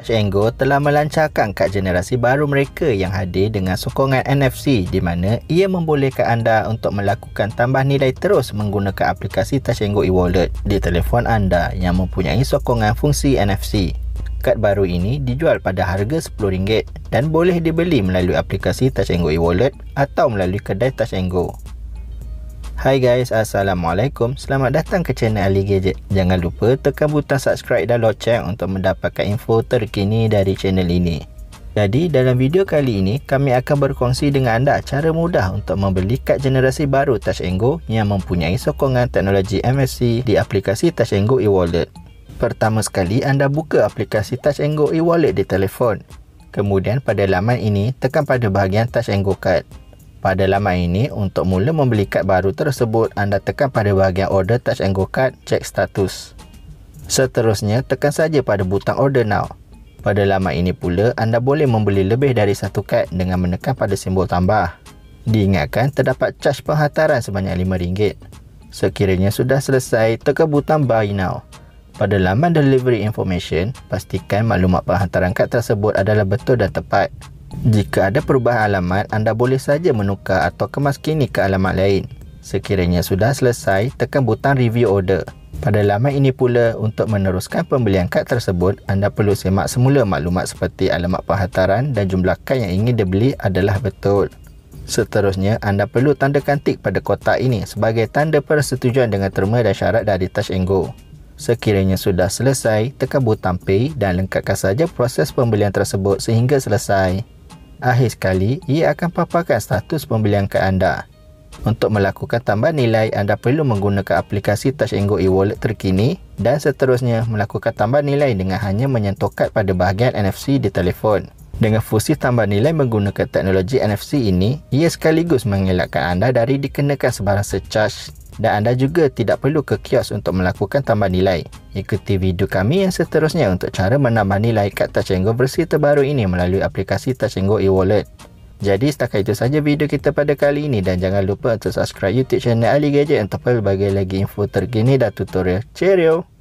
Touch & Go telah melancarkan kad generasi baru mereka yang hadir dengan sokongan NFC, di mana ia membolehkan anda untuk melakukan tambah nilai terus menggunakan aplikasi Touch & Go e-wallet di telefon anda yang mempunyai sokongan fungsi NFC. Kad baru ini dijual pada harga RM10 dan boleh dibeli melalui aplikasi Touch & Go e-wallet atau melalui kedai Touch & Go. Hai guys, Assalamualaikum. Selamat datang ke channel Ali Gadget. Jangan lupa tekan butang subscribe dan loceng untuk mendapatkan info terkini dari channel ini. Jadi dalam video kali ini kami akan berkongsi dengan anda cara mudah untuk membeli kad generasi baru Touch & Go yang mempunyai sokongan teknologi NFC di aplikasi Touch & Go e-wallet. Pertama sekali anda buka aplikasi Touch & Go e-wallet di telefon. Kemudian pada laman ini tekan pada bahagian Touch & Go Card. Pada laman ini, untuk mula membeli kad baru tersebut, anda tekan pada bahagian order Touch & Go Card, cek status. Seterusnya, tekan saja pada butang order now. Pada laman ini pula, anda boleh membeli lebih dari satu kad dengan menekan pada simbol tambah. Diingatkan, terdapat caj penghantaran sebanyak RM5. Sekiranya sudah selesai, tekan butang buy now. Pada laman delivery information, pastikan maklumat penghantaran kad tersebut adalah betul dan tepat. Jika ada perubahan alamat, anda boleh saja menukar atau kemaskini ke alamat lain. Sekiranya sudah selesai, tekan butang review order. Pada laman ini pula, untuk meneruskan pembelian kad tersebut, anda perlu semak semula maklumat seperti alamat penghantaran dan jumlah kad yang ingin dibeli adalah betul. Seterusnya, anda perlu tandakan tik pada kotak ini sebagai tanda persetujuan dengan terma dan syarat dari Touch & Go. Sekiranya sudah selesai, tekan butang pay dan lengkapkan saja proses pembelian tersebut sehingga selesai. Akhir sekali, ia akan paparkan status pembelian kad anda. Untuk melakukan tambah nilai, anda perlu menggunakan aplikasi Touch & Go e-wallet terkini dan seterusnya melakukan tambah nilai dengan hanya menyentuh kad pada bahagian NFC di telefon. Dengan fungsi tambah nilai menggunakan teknologi NFC ini, ia sekaligus mengelakkan anda dari dikenakan sebarang surcharge dan anda juga tidak perlu ke kios untuk melakukan tambah nilai. Ikuti video kami yang seterusnya untuk cara menambah nilai kad Touch & Go versi terbaru ini melalui aplikasi Touch & Go e-wallet. Jadi setakat itu saja video kita pada kali ini dan jangan lupa untuk subscribe YouTube channel Ali Gadget untuk pelbagai lagi info terkini dan tutorial. Cheerio!